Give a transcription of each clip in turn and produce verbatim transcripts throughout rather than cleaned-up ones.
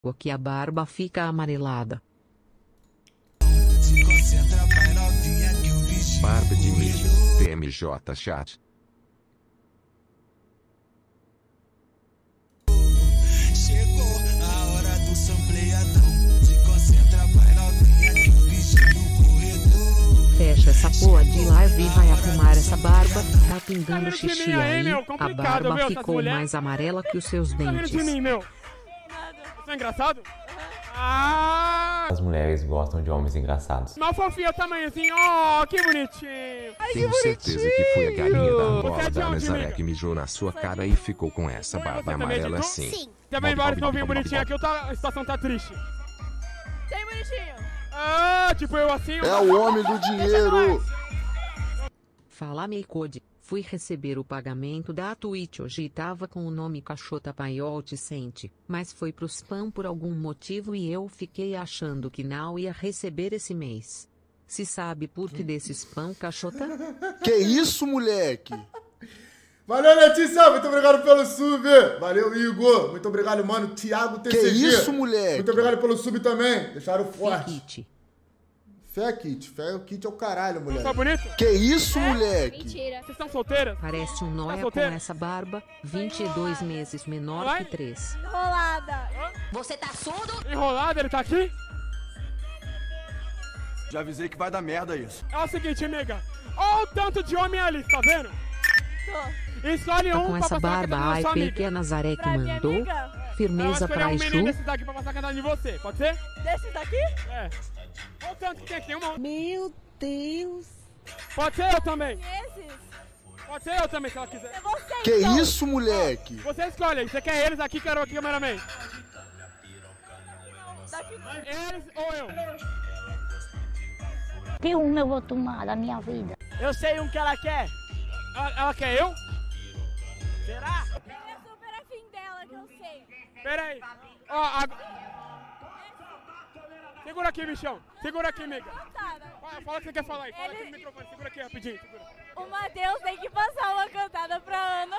O que a barba fica amarelada. Barba de milho, T M J chat. Chegou a hora do sampleadão. Se concentra, vai novinha que o bichinho corredor. Fecha essa porra de live e vai arrumar essa barba. Tá pingando xixi aí. A barba ficou mais amarela que os seus dentes. Você é engraçado? Ah! As mulheres gostam de homens engraçados. Mal fofinho tamanho assim, ó, oh, que bonitinho. Ai, Tenho que certeza bonitinho. que foi a galinha da Angola Você é de da onde, Nazaré amiga? que mijou na sua cara e ficou com essa barba também amarela editou? assim. Sim. Você vai embora esse novinho bonitinho aqui, tá, a situação tá triste. Tem bonitinho. Ah, tipo eu assim. É o homem do dinheiro. Fala Meicode, fui receber o pagamento da Twitch hoje e tava com o nome Cachota Paiol Ticente, mas foi pro spam por algum motivo e eu fiquei achando que não ia receber esse mês. Se sabe por que desse spam, Cachota? Que isso, moleque? Valeu, Letícia, muito obrigado pelo sub. Valeu, Igor. Muito obrigado, mano. Thiago T C G. Que isso, moleque? Muito obrigado pelo sub também. Deixaram forte. Kit. Fé, Kit. Fé, o Kit é o caralho, mulher. Tá bonito? Que isso, moleque? Mentira. Vocês estão solteiras? Parece um nóia com solteira? essa barba, vinte e dois meses menor Vai? que três. Enrolada. Você tá surdo? Enrolado, ele tá aqui? Já avisei que vai dar merda isso. É o seguinte, amiga. Olha o tanto de homem ali, tá vendo? Tô. Escolhe Tá um com pra essa passar a barba cantada na I sua P amiga. que é Nazaré que Pra minha mandou. amiga? Ela vai Firmeza escolher pra um menino Exu. desses daqui pra passar a cantada em você, pode ser? Desses daqui? É. Olha o tanto que tem aqui, uma. Meu Deus. Pode ser eu também. Esses? Pode ser eu também, se ela quiser. É você, Que então. isso, moleque? Você escolhe. Você quer eles aqui, quero aqui, cameraman. Daqui. Eles ou eu? Que um eu vou tomar da minha vida? Eu sei um que ela quer. Ela, ela quer eu? Será? Ele é super afim dela, que eu sei. Pera aí. Ó, a... Segura aqui, bichão. Segura aqui, amiga. Cantada. Fala, fala o que você quer falar aí. Fala Ele- aqui no microfone. Segura aqui rapidinho. Segura. O Matheus tem que passar uma cantada pra Ana.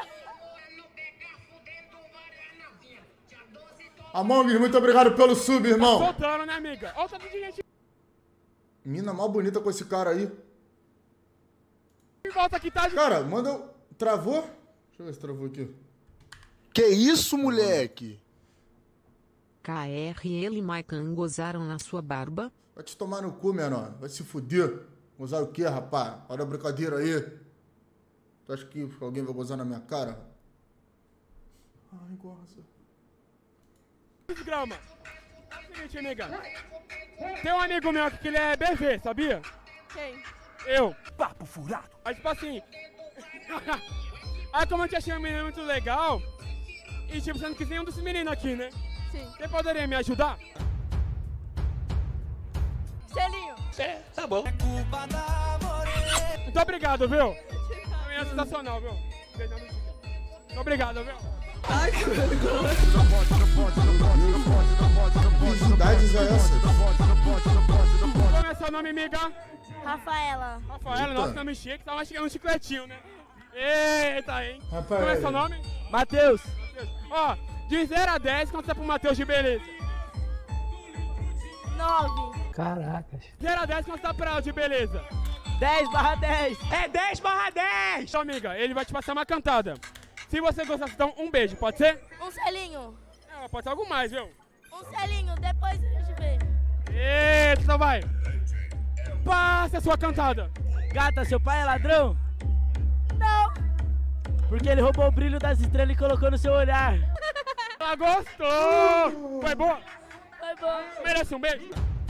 Among, muito obrigado pelo sub, irmão. Soltando, né, amiga? Olha o tanto de gente Mina mal bonita com esse cara aí. em volta aqui, tá? Cara, manda... Travou? Deixa eu ver se travou aqui. Que isso, moleque? K R e ele e Maican gozaram na sua barba. Vai te tomar no cu, menor. Vai se fuder. Gozar o quê, rapaz? Olha a brincadeira aí. Tu acha que alguém vai gozar na minha cara? Ai, goza. Grama. É o seguinte, amiga. Tem um amigo meu aqui que ele é B V, sabia? Quem? Eu. Papo furado. Aí, tipo assim... Aí, como eu te achei um menino muito legal, e, tipo, você não quis nenhum desses meninos aqui, né? Sim. Você poderia me ajudar? Selinho. É, tá bom. Culpa da morena. Muito obrigado, viu? A menina é sensacional, viu? Beijão no dia. Muito obrigado, viu? Que idades é essa? Como é seu nome, amiga? Rafaela. Rafaela, Eita. nossa, nome chique. Tava chegando um chicletinho, né? Eita, hein? Rafael. Como é seu nome? Matheus. Ó, de zero a dez, quanto é pro Matheus de beleza? Nove. Caracas. zero a dez, quanto tá pra ela de beleza? dez barra dez. É dez barra dez. Então, amiga, ele vai te passar uma cantada. Se você gostar, então, um beijo, pode ser? Um selinho. É, pode ser algo mais, viu? Um selinho, depois a gente vê. Eita, então vai. Passa a sua cantada. Gata, seu pai é ladrão? Não. Porque ele roubou o brilho das estrelas e colocou no seu olhar. Ela gostou. Foi boa? Foi bom. Merece um beijo?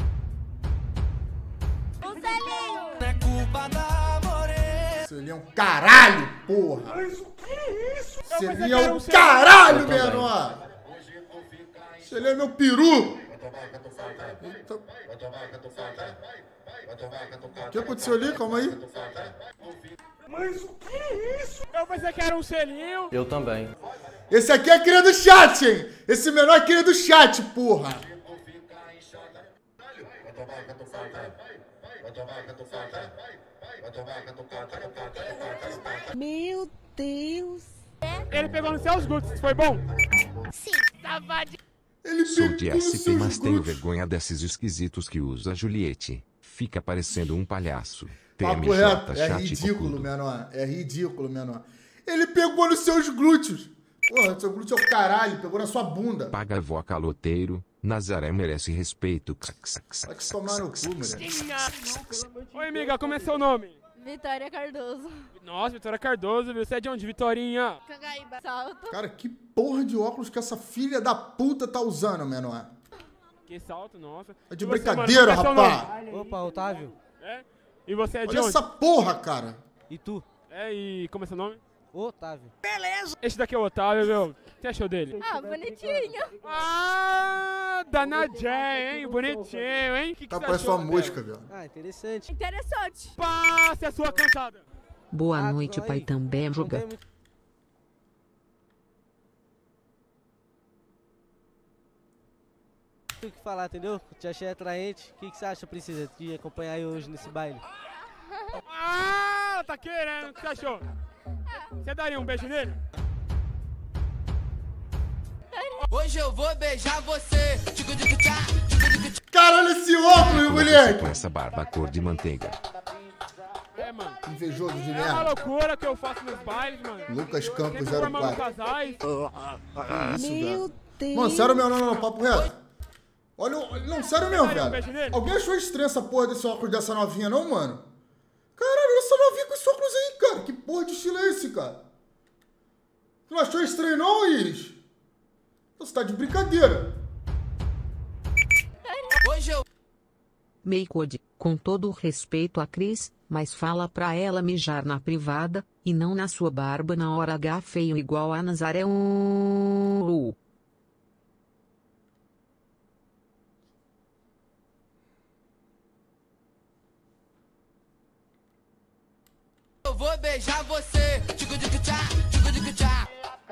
Um selinho. É culpa da morena. Selinho é um caralho, porra. Mas o que é isso? Selinho é um caralho, menor. Selinho é meu peru. Eita. O que aconteceu ali? Calma aí. Mas o que é isso? Eu pensei que era um selinho. Eu também. Esse aqui é cria do chat, hein? Esse menor é cria do chat, porra. Meu Deus. Ele pegou nos seus glúteos, foi bom? Sim. Safadinho. Ele Sou pegou de nos S P, seus mas tenho glúteos. vergonha desses esquisitos que usa Juliette. Fica parecendo um palhaço. Papo reto, T M J, é chat ridículo, cocudo. menor. É ridículo, menor. Ele pegou nos seus glúteos. Porra, seu glúteo é o caralho, pegou na sua bunda. Paga vó caloteiro, Nazaré merece respeito. Vai te tomar no cu, mulher. Oi, amiga, como é seu nome? Vitória Cardoso. Nossa, Vitória Cardoso, viu? Você é de onde, Vitorinha? Cangaíba. Salto. Cara, que porra de óculos que essa filha da puta tá usando, menor? Que salto, nossa. É de E você, brincadeira, mano, como é seu rapaz. nome? Opa, Otávio. É? E você é de Olha onde? essa porra, cara. E tu? É, e como é seu nome? Otávio. Esse daqui é o Otávio, viu? O que você achou dele? Ah, bonitinho. Ah, danadinho, hein? Bonitinho, hein? O que, que Tá você parece achou? uma mosca, velho. Ah, interessante. Interessante. Passe a sua cantada. Boa Ah, noite, aí. pai também Não joga. tem muito o que falar, entendeu? Te achei atraente. O que, que você acha, princesa, de acompanhar eu hoje nesse baile? Ah, tá querendo. O que você achou? Você daria um beijo nele? Hoje eu vou beijar você. Cara, olha esse óculos, moleque. Com essa barba cor de manteiga. É, mano. Invejoso de É uma merda. loucura que eu faço nos bailes, mano. Lucas Campos Sempre zero formando quatro. casais. Que isso, velho? Mano, sério mesmo, não, não, não, papo reto. Olha, o- não, sério mesmo, Daria um velho. beijo nele? Alguém achou estranho essa porra desse óculos dessa novinha, não, mano? Caralho, essa novinha com esse óculos aí, cara. Que porra de estilo é esse, cara? Tu não achou estranho, não, Iris? Você tá de brincadeira. Hoje eu Meicode, com todo o respeito a Cris, mas fala pra ela mijar na privada, e não na sua barba na hora H feio igual a Nazaré. Uh. eu vou beijar você. Tico-tico-tchá, tico-tico-tchá.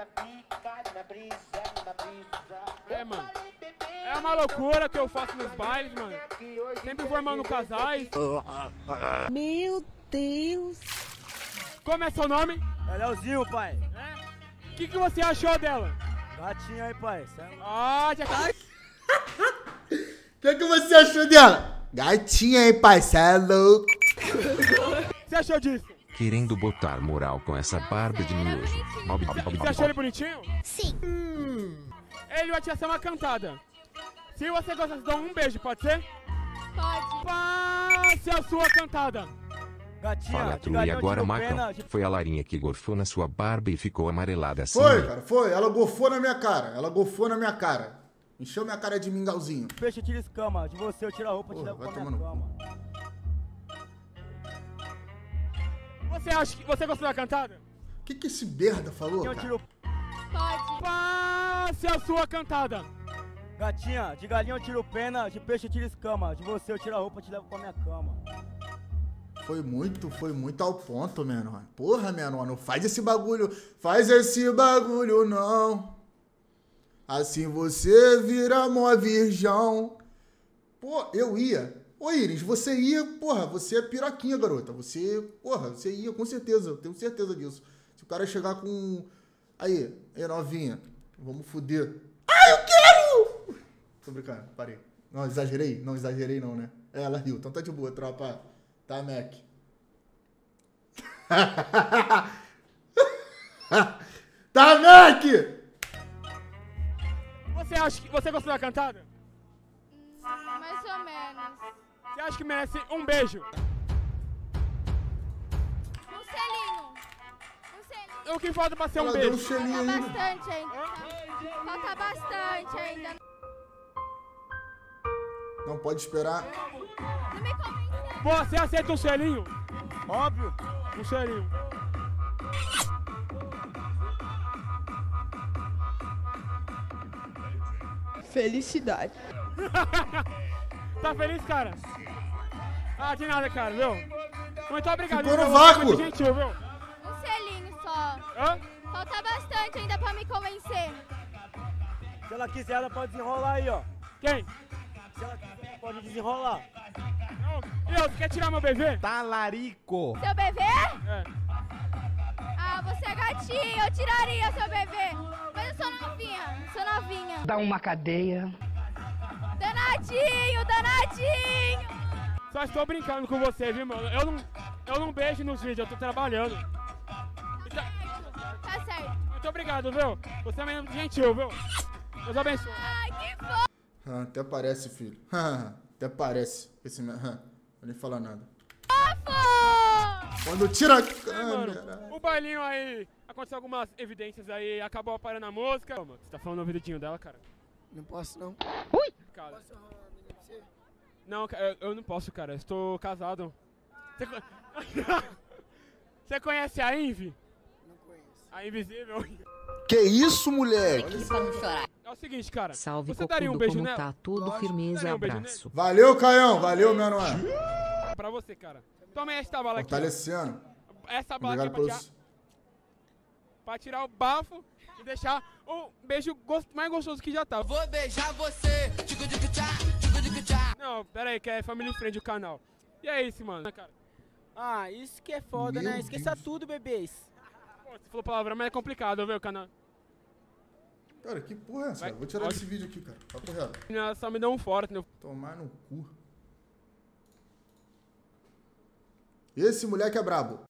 É, mano. É uma loucura que eu faço nos bailes, mano. Sempre formando casais. Meu Deus. Como é seu nome? É Leozinho, pai. É? O que, que você achou dela? Gatinha aí, pai. Ah, já cai. O que, que você achou dela? Gatinha aí, pai, cê é louco. O que você achou disso? Querendo botar moral com essa barba de miojo. Bob, bob, bob, Você achou ele bob. bonitinho? Sim. Ele vai te fazer uma cantada. Se você gostar, te dou um beijo, pode ser? Pode. Passe a sua cantada. Gatinha, Fala, de Tru, e galinha eu agora, tiro Macão? pena, de- Foi a Larinha que gorfou na sua barba e ficou amarelada assim. Foi, cara, foi. Ela gofou na minha cara. Ela gofou na minha cara. Encheu minha cara de mingauzinho. Peixe tira escama, de você eu tiro a roupa, te Porra, levo vai pra minha tomar no cama. Você acha que você gostou da cantada? O que, que esse merda falou, Eu cara? tiro... Pode. Passe a sua cantada. Gatinha, de galinha eu tiro pena, de peixe eu tiro escama, de você eu tiro a roupa, te levo pra minha cama. Foi muito, foi muito ao ponto, menor. Porra, menor, não faz esse bagulho. Faz esse bagulho, não. Assim você vira mó virgão. Pô, eu ia. Ô, Iris, você ia, porra, você é piroquinha, garota. Você, porra, você ia, com certeza. Eu tenho certeza disso. Se o cara chegar com... Aí, aí, novinha, vamos foder. Ai, eu quero! Tô brincando, parei. Não, exagerei? Não exagerei não, né? É, ela riu. Então tá de boa, tropa. Tá, Mac. Tá, Mac! Você acha que você gostou da cantada? Mais ou menos. Você acha que merece um beijo? Um selinho. Um selinho. O que falta pra ser um Ela deu um beijo? selinho Falta aí. bastante ainda. Falta bastante ainda. Não pode esperar. Não me convenceu. Você aceita um selinho? Óbvio. Um selinho. Felicidade. Tá feliz, cara? Ah, de nada, cara, viu? Muito obrigado. Ficou no viu? vácuo. Muito gentil, viu? Um selinho só. Hã? Falta bastante ainda pra me convencer. Se ela quiser, ela pode desenrolar aí, ó. Quem? Se ela quiser, pode desenrolar. E eu, você quer tirar meu bebê? Talarico. Seu bebê? É. Ah, você é gatinho. Eu tiraria seu bebê. Mas eu sou Sou novinha, sou novinha. Dá uma cadeia. Danadinho, danadinho. Só estou brincando com você, viu, mano? Eu não, eu não beijo nos vídeos, eu tô trabalhando. Tá certo. Muito obrigado, viu? Você é muito gentil, viu? Deus abençoe. Ai, que fofo. Ah, até parece, filho. Até parece. Esse... Vou nem falar nada. Fofo! Quando tira a É, câmera. mano, o bailinho aí, aconteceu algumas evidências aí, acabou aparando a música. Ô, mano, você tá falando no ouvidinho dela, cara? Não posso, não. Ui! Cara. Posso arrumar uma menina pra você? Não, eu, eu não posso, cara. Eu estou casado. Você, co... você conhece a Invi? Não conheço. A Invisível? Que isso, moleque? É o seguinte, cara. Salve, você daria um Cocudo, beijo como nela? tá tudo, Lógico, firmeza, daria um beijo abraço. nele? Valeu, Caião. Valeu, meu Noé. Pra você, cara. Toma esta bala aqui. Fortalecendo. Essa bala aqui é Obrigado pra pelos... tirar, pra tirar o bafo e deixar o beijo gost... mais gostoso que já tá. Vou beijar você. Não, pera aí, que é Family Friend o canal. E é isso, mano, cara. Ah, isso que é foda, Meu né? Esqueça Deus. tudo, bebês. Pô, você falou palavrão, mas é complicado, viu, canal. Cara, que porra é essa? Vai, Vou tirar pode. esse vídeo aqui, cara. Papo reto. Ela só me deu um fora, entendeu? Tomar no cu. Esse moleque é brabo.